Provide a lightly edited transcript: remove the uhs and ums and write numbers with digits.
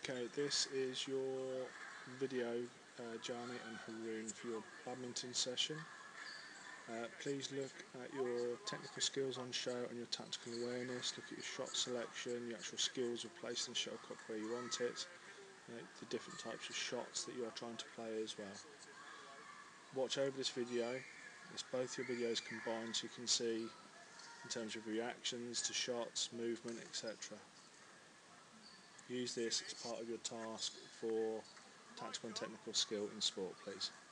Okay, this is your video, Jani and Haroon, for your badminton session. Please look at your technical skills on show and your tactical awareness. Look at your shot selection, your actual skills of placing the shuttlecock where you want it, the different types of shots that you are trying to play as well. Watch over this video. It's both your videos combined, so you can see in terms of reactions to shots, movement, etc. Use this as part of your task for tactical and technical skill in sport, please.